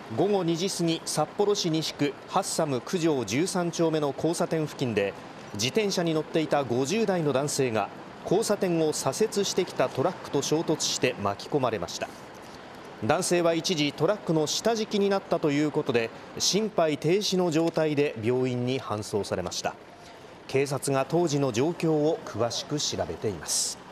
午後2時過ぎ、札幌市西区ハッサム九条13丁目の交差点付近で、自転車に乗っていた50代の男性が交差点を左折してきたトラックと衝突して巻き込まれました。男性は一時トラックの下敷きになったということで、心肺停止の状態で病院に搬送されました。警察が当時の状況を詳しく調べています。